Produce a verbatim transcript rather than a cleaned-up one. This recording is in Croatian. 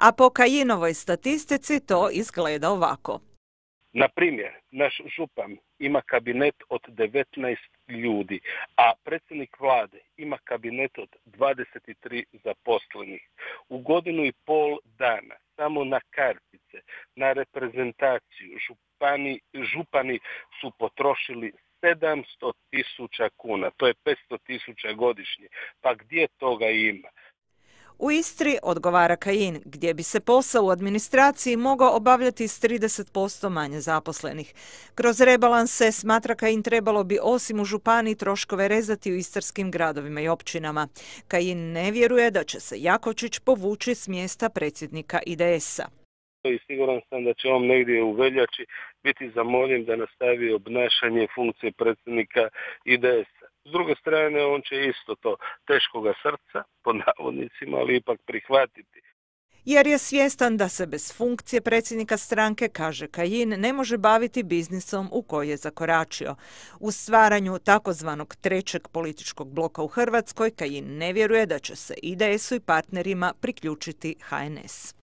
a po Kajinovoj statistici to izgleda ovako. Na primjer, naš župan ima kabinet od devetnaest ljudi, a predsjednik vlade ima kabinet od dvadeset tri zaposlenih. U godinu i pol dana samo na kartice, na reprezentaciju župani, župani su potrošili sedamsto tisuća kuna, to je petsto tisuća godišnje. Pa gdje toga ima? U Istri, odgovara Kajin, gdje bi se posao u administraciji mogao obavljati s trideset posto manje zaposlenih. Kroz rebalanse, smatra Kajin, trebalo bi osim u županiji troškove rezati u istarskim gradovima i općinama. Kajin ne vjeruje da će se Jakovčić povući s mjesta predsjednika I D S-a. I siguran sam da će on negdje u veljači biti zamoljen da nastavi obnašanje funkcije predsjednika I D S-a. S druge strane, on će isto to teškoga srca, pod navodnicima, ali ipak prihvatiti. Jer je svjestan da se bez funkcije predsjednika stranke, kaže Kajin, ne može baviti biznisom u koji je zakoračio. U stvaranju takozvanog trećeg političkog bloka u Hrvatskoj, Kajin ne vjeruje da će se I D S-u i partnerima priključiti H N S.